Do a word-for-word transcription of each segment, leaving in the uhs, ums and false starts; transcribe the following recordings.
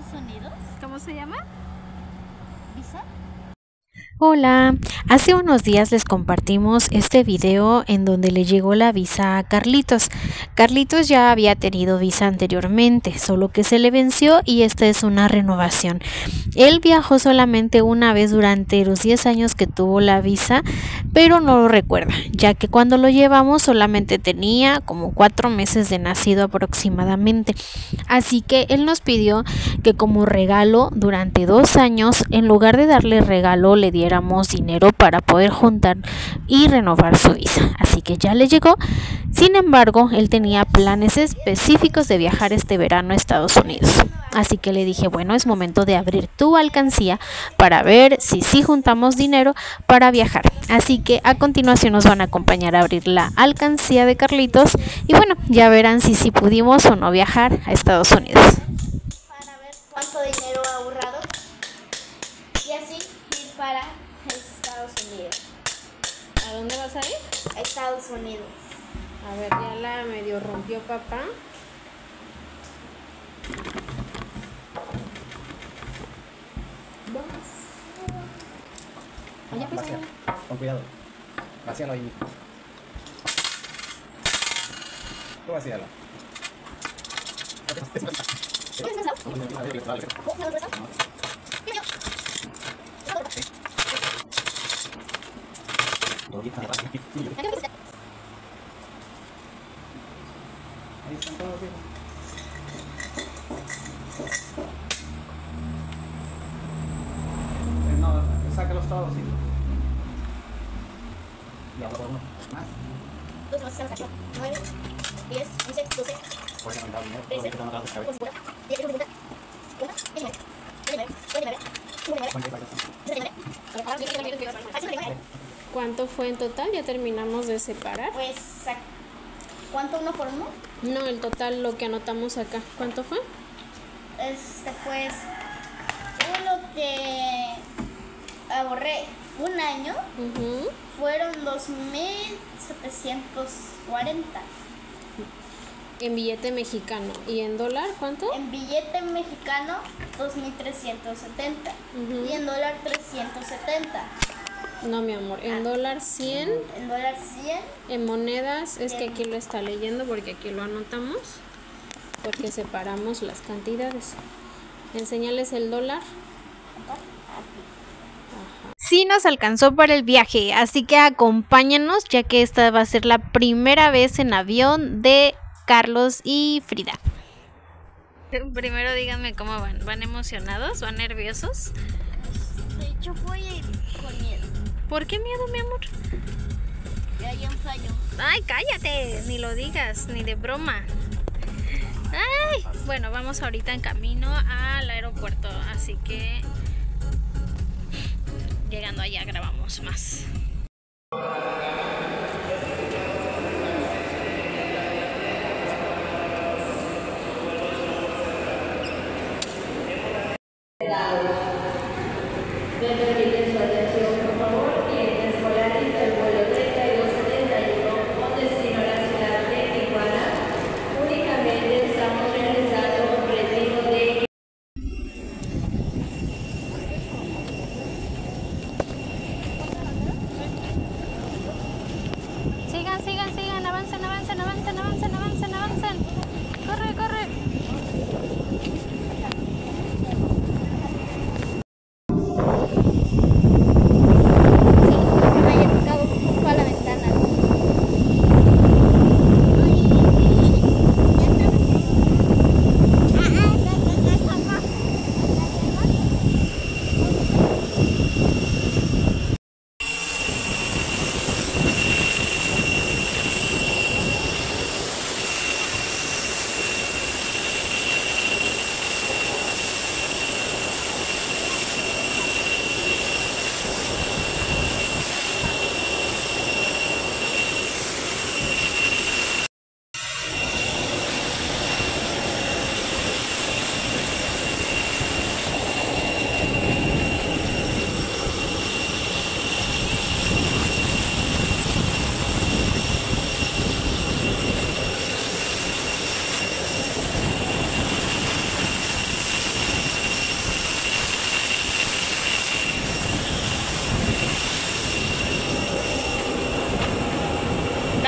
Unidos. ¿Cómo se llama? ¿Visa? Hola, hace unos días les compartimos este video en donde le llegó la visa a Carlitos. Carlitos ya había tenido visa anteriormente, solo que se le venció y esta es una renovación. Él viajó solamente una vez durante los diez años que tuvo la visa, pero no lo recuerda, ya que cuando lo llevamos solamente tenía como cuatro meses de nacido aproximadamente. Así que él nos pidió que como regalo durante dos años, en lugar de darle regalo, le diera dinero para poder juntar y renovar su visa. Así que ya le llegó. Sin embargo, él tenía planes específicos de viajar este verano a Estados Unidos. Así que le dije, bueno, es momento de abrir tu alcancía para ver si sí juntamos dinero para viajar. Así que a continuación nos van a acompañar a abrir la alcancía de Carlitos y bueno, ya verán si sí pudimos o no viajar a Estados Unidos. Para ver cuánto dinero ha ahorrado y así ir para Estados Unidos. ¿A dónde vas a ir? A Estados Unidos. A ver, ya la medio rompió papá. Oye, pues, vacía. Con cuidado. Vacíalo ahí. Tú vacíalo. Ahí están todos, hijo. Eh, no, sácalos todos, hijo. Y ahora por uno. Más. Dos más acá. Nueve, diez, once, doce, Por eso no me da dinero. trece, Todo lo que te van a dar de cabeza. cincuenta, diez, cincuenta, cincuenta, diecinueve, veintinueve, veintinueve, veintinueve, ¿Cuánto pagas? veintinueve. ¿Cuánto fue en total? Ya terminamos de separar. Pues, ¿cuánto uno por uno? No, el total, lo que anotamos acá. ¿Cuánto fue? Este, pues, uno que ahorré un año Uh-huh. fueron dos mil setecientos cuarenta. En billete mexicano. ¿Y en dólar cuánto? En billete mexicano, dos mil trescientos setenta. Uh-huh. Y en dólar, trescientos setenta. No, mi amor. En dólar cien. En dólar, cien. En monedas, es que aquí lo está leyendo porque aquí lo anotamos. Porque separamos las cantidades. Enseñales el dólar. Sí nos alcanzó para el viaje, así que acompáñanos ya que esta va a ser la primera vez en avión de Carlos y Frida. Primero díganme cómo van. ¿Van emocionados? ¿Van nerviosos? De hecho, voy a ir con miedo. ¿Por qué miedo, mi amor? Que haya un fallo. Ay, cállate, ni lo digas, ni de broma. Ay, bueno, vamos ahorita en camino al aeropuerto, así que llegando allá grabamos más. Sigan, sigan, sigan, avancen, avancen, avancen, avancen, avancen, avancen. Corre, corre.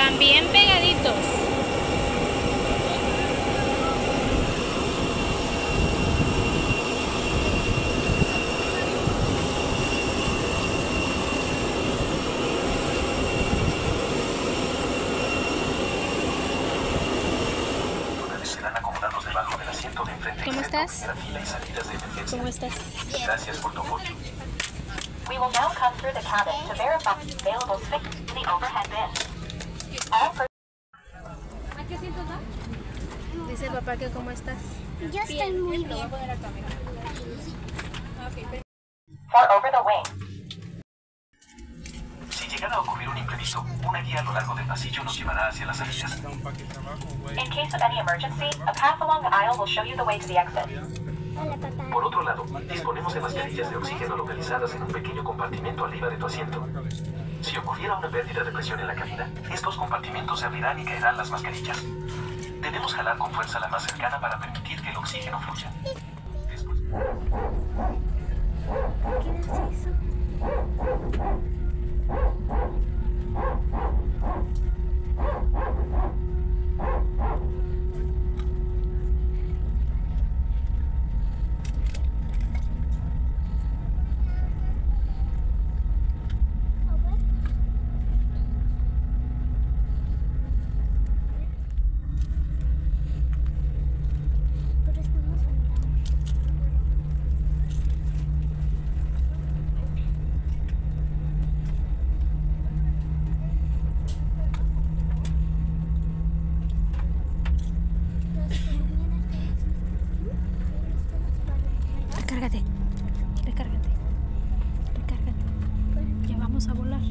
También pegaditos. Serán acomodados debajo del asiento de enfrente. ¿Cómo estás? Fila y salidas de emergencia. ¿Cómo estás? Gracias por tu apoyo. We will now come through the cabin to verify available space in the overhead bin. All per- Dice el papá que cómo estás. Yo estoy muy bien. for over the wing. Si llegara a ocurrir un imprevisto, una guía a lo largo del pasillo nos llevará hacia las salidas. In case of any emergency, a path along the aisle will show you the way to the exit. Hola, papá. Por otro lado, disponemos de mascarillas de oxígeno localizadas en un pequeño compartimento arriba de tu asiento. Si ocurriera una pérdida de presión en la cabina, estos compartimentos se abrirán y caerán las mascarillas. Debemos jalar con fuerza la más cercana para permitir que el oxígeno fluya. Después... ¿Qué es eso? Pero estamos Recárgate, recárgate, recárgate. Ya vamos a volar.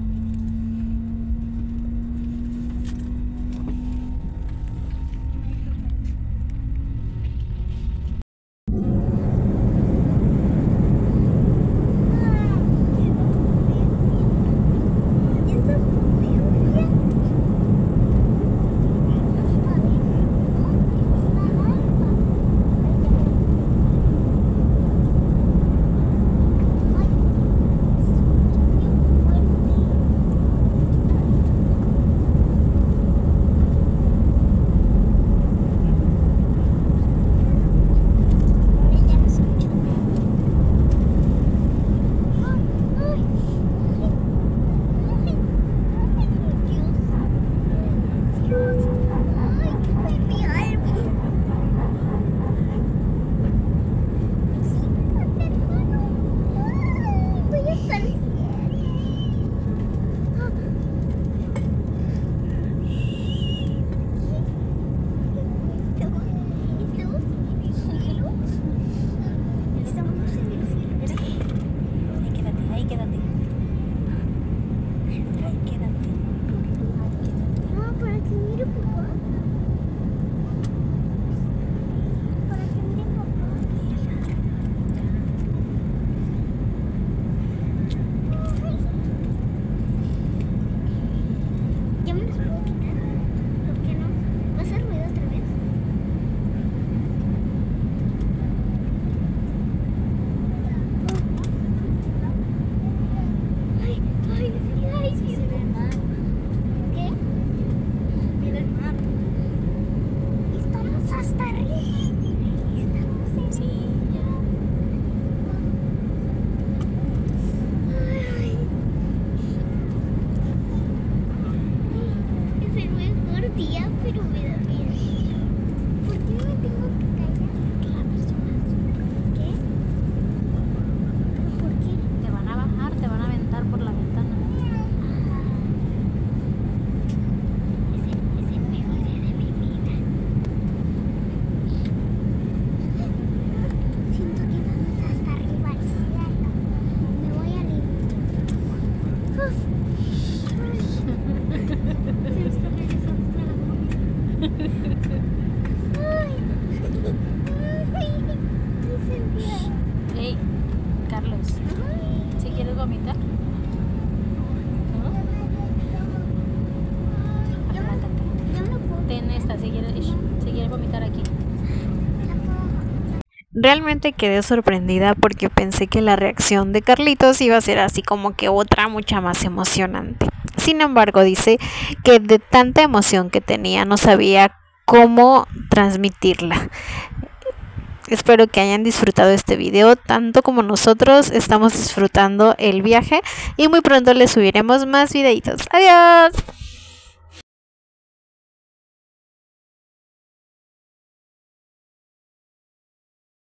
Hey, Carlos, ¿si quieres vomitar? ¿No? Aplácate. Ten esta, si quieres, si quieres vomitar aquí. Realmente quedé sorprendida porque pensé que la reacción de Carlitos iba a ser así como que otra mucha más emocionante. Sin embargo, dice que de tanta emoción que tenía no sabía cómo transmitirla. Espero que hayan disfrutado este video tanto como nosotros estamos disfrutando el viaje y muy pronto les subiremos más videitos. ¡Adiós!